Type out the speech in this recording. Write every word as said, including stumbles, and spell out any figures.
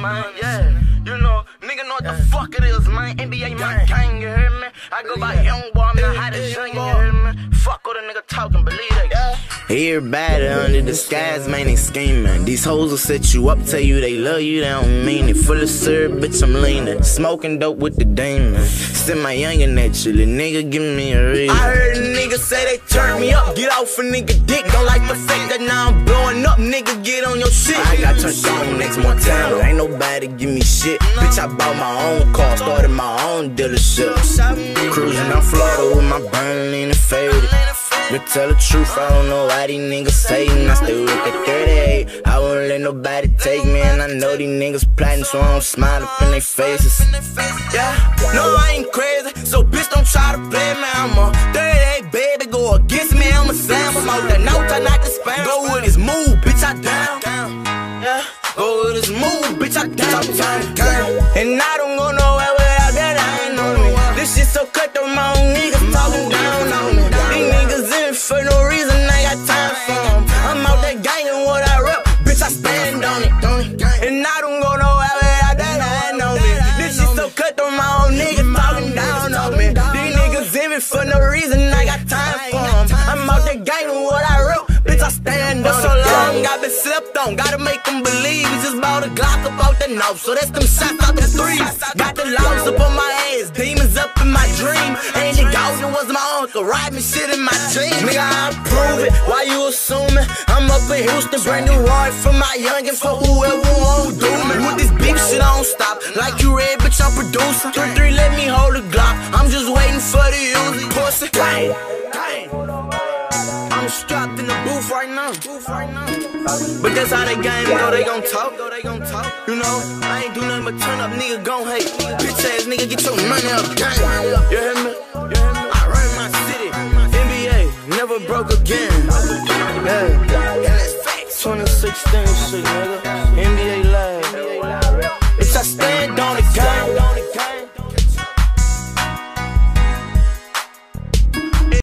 man, yeah. You know, nigga know what the fuck it is, man. N B A my gang, you hear me? I go by young boy, I'm the hottest young, you hear me? Fuck what a nigga talking, believe it. Everybody under the skies, man, they scheming. These hoes will set you up, tell you they love you, they don't mean it. Full of syrup, bitch, I'm leaning. Smoking dope with the demon. Send my youngin' that chillin', nigga, give me a reason. I heard a nigga say they turn me up. Get off a nigga dick, don't like the fact that now I'm blowing up. Nigga, get on your shit. I got turned on next Montana. Ain't nobody give me shit. Bitch, I bought my own car, started my own dealership. Cruising down Florida with my Burnley and faded. To tell the truth, I don't know why these niggas hatin'. I stay with that thirty-eight. I won't let nobody take me, and I know these niggas plotting, so I don't smile up in their faces. Yeah, no, I ain't crazy, so bitch don't try to play me. I'm a thirty-eight, baby, go against me, I'm a slam. I'm out that note, I knock the spam. Go with his move, bitch, I down. Yeah, go with his move, bitch, I down. And I don't go nowhere without that, I ain't on me. This shit so cutthroat, my own niggas talking down on me. These niggas in it for no reason, I got time for them. I'm out there gangin' what I rep, bitch, I stand on it. And I don't go nowhere without that, I ain't on me. This shit so cutthroat, my own niggas talking down on me. These niggas in it for no reason, I got time for them. I'm out there gangin' what I rep, bitch, I stand on it. So long, I been slept on, gotta make them believe. We just bought a Glock up out the north, so that's them shots out the threes. Got the laws up on my ass, demons up in my dream. Ain't the Golden was my uncle, ride me shit in my team. Nigga, I prove it, why you assuming? I'm up in Houston, brand new Roy for my youngin' for whoever won't do me. With this beef shit, I don't stop, like you read, bitch, I'm producing. Three, three, let me hold a Glock, I'm just waiting for the use it. Pussy, dang, dang. I'm strapped in the booth right now. But that's how they game go, they gon' talk, they gon' talk. You know, I ain't do nothing but turn up, nigga gon' hate. Bitch ass nigga, get your money up, gang. You hear me? You hear me? I run my city. N B A, never broke again. Yeah, and that's facts. twenty sixteen shit, nigga. N B A